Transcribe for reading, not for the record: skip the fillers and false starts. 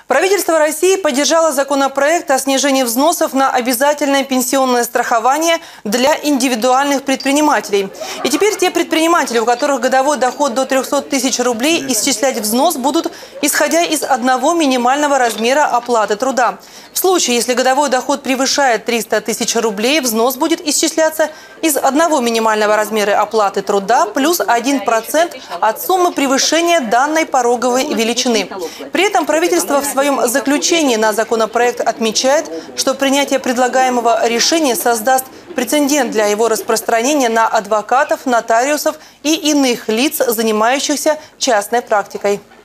Правительство России поддержало законопроект о снижении взносов на обязательное пенсионное страхование для индивидуальных предпринимателей. И теперь те предприниматели, у которых годовой доход до 300 тысяч рублей, исчислять взнос будут, исходя из одного минимального размера оплаты труда. В случае, если годовой доход превышает 300 тысяч рублей, взнос будет исчисляться из одного минимального размера оплаты труда плюс 1% от суммы превышения данной пороговой величины. При этом правительство в своем заключении на законопроект отмечает, что принятие предлагаемого решения создаст прецедент для его распространения на адвокатов, нотариусов и иных лиц, занимающихся частной практикой.